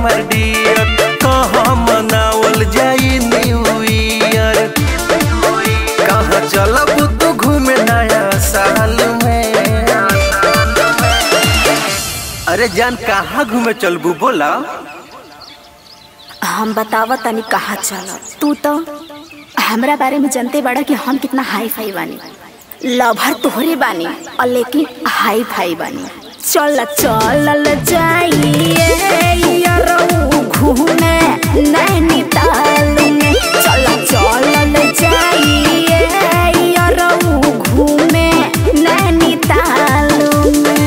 हमर डियर, कहाँ मनावल जाई न्यू ईयर। कहाँ चलब तू घूमे नया साल में? अरे जान कहाँ घूमे चलबू बोला? हम बतावा तनी कहाँ चल। तू तो हमरा बारे में जानते बड़ा कि हम कितना हाई फाई बानी, लवर तोहरे बानी और लेकिन हाई फाई बानी। चल चल जाइए घूमे नैनीताल में, चल चल जाइए घूमे नैनीताल में।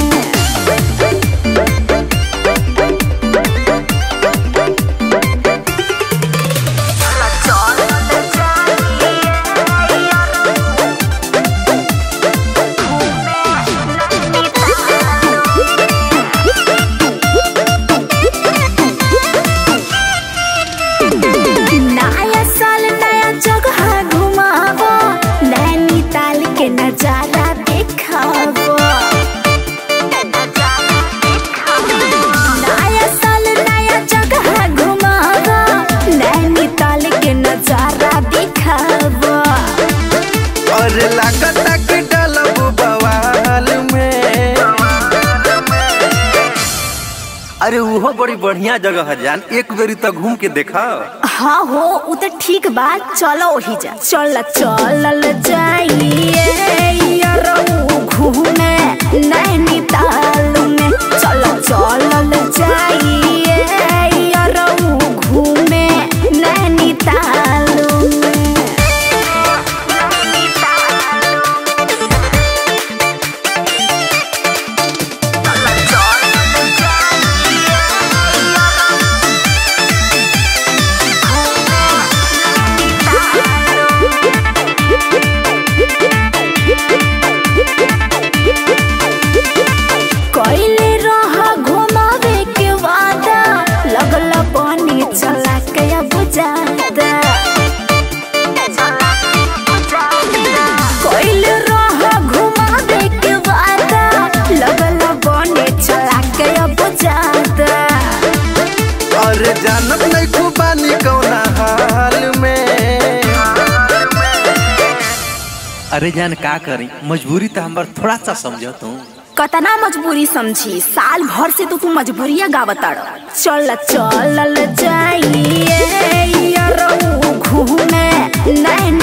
नजारा देखाबो, नया साल नया जगह घुमाबो, नैनीताल के नजारा दिखाबो। और लागत के डालब बवाल में। अरे वो बड़ी बढ़िया जगह है जान, एक बेरी तो घूम के देखा। हाँ हो वो तो ठीक बात, चलो वही जा। चल चल जाइए घूमे नैनीताल में, चल चल जाइए घूमे नैनीताल में। कोइले रहा घुमावे के वादा, लगल पानी चला के बुझाता। कोइले रहा घुमावे के वादा, लगल पानी चला के बुझाता। अरे जानत नहीं खूबानी कौना हाल में। अरे जान का करी, मजबूरी तो हमार थोड़ा सा समझो तू। कतना मजबूरी समझी, साल भर से तो तू मजबूरिया गावताड़। चल चल जाइए घूमे नैनीताल